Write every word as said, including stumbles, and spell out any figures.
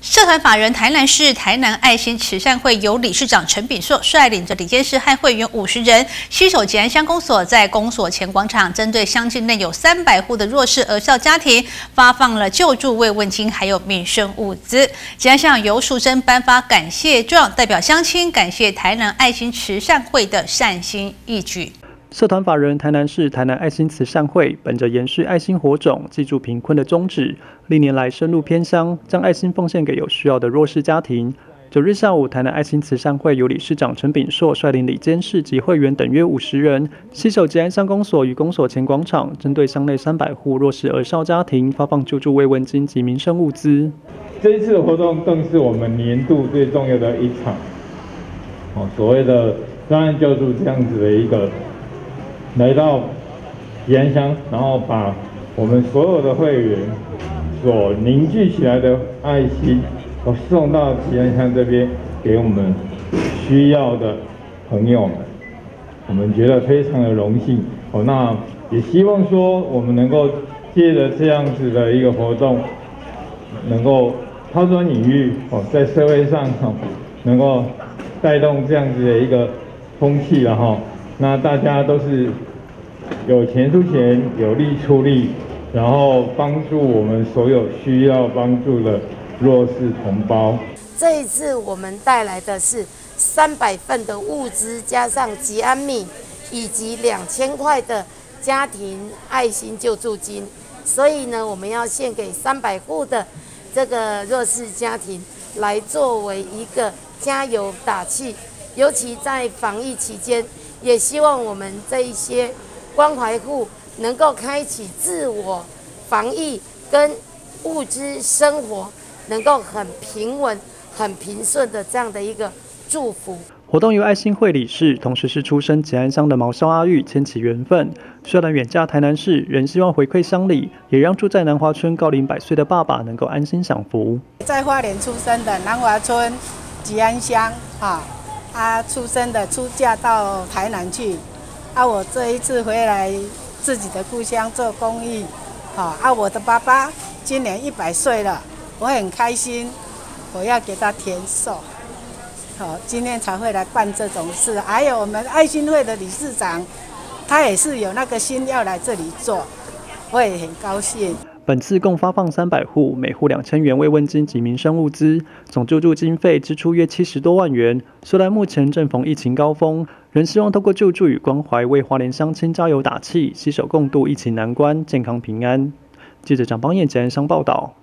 社团法人台南市台南爱心慈善会由理事长陈炳硕率领着理监事和会员五十人，携手吉安乡公所，在公所前广场，针对乡境内有三百户的弱势儿少家庭，发放了救助慰问金，还有民生物资。吉安乡由淑珍颁发感谢状，代表乡亲感谢台南爱心慈善会的善心义举。 社团法人台南市台南爱心慈善会，本着延续爱心火种、济助贫困的宗旨，历年来深入偏乡，将爱心奉献给有需要的弱势家庭。九日下午，台南爱心慈善会由理事长陈炳硕率领理监事及会员等约五十人，携手吉安乡公所与公所前广场，针对乡内三百户弱势儿少家庭发放救助慰问金及民生物资。 这一次的活动更是我们年度最重要的一场，哦，所谓的专案救助这样子的一个。 来到吉安乡，然后把我们所有的会员所凝聚起来的爱心，都送到吉安乡这边，给我们需要的朋友们。我们觉得非常的荣幸哦。那也希望说，我们能够借着这样子的一个活动，能够抛砖引玉哦，在社会上哦，能够带动这样子的一个风气了哈。 那大家都是有钱出钱，有力出力，然后帮助我们所有需要帮助的弱势同胞。 这一次我们带来的是三百份的物资，加上吉安米，以及两千块的家庭爱心救助金。所以呢，我们要献给三百户的这个弱势家庭，来作为一个加油打气。尤其在防疫期间。 也希望我们这一些关怀户能够开启自我防疫跟物资生活，能够很平稳、很平顺的这样的一个祝福。 活动由爱心会理事，同时是出身吉安乡的毛少阿玉牵起缘分。虽然远嫁台南市，仍希望回馈乡里，也让住在南华村高龄百岁的爸爸能够安心享福。 在花莲出生的南华村吉安乡啊。 啊，出生的出嫁到台南去，啊，我这一次回来自己的故乡做公益，好啊，我的爸爸今年一百岁了，我很开心，我要给他填寿，好，今天才会来办这种事。还有我们爱心会的理事长，他也是有那个心要来这里做，我也很高兴。 本次共发放三百户，每户两千元慰问金及民生物资，总救助经费支出约七十多万元。虽然目前正逢疫情高峰，仍希望透过救助与关怀，为花莲乡亲加油打气，携手共度疫情难关，健康平安。记者蒋邦彦吉安乡报道。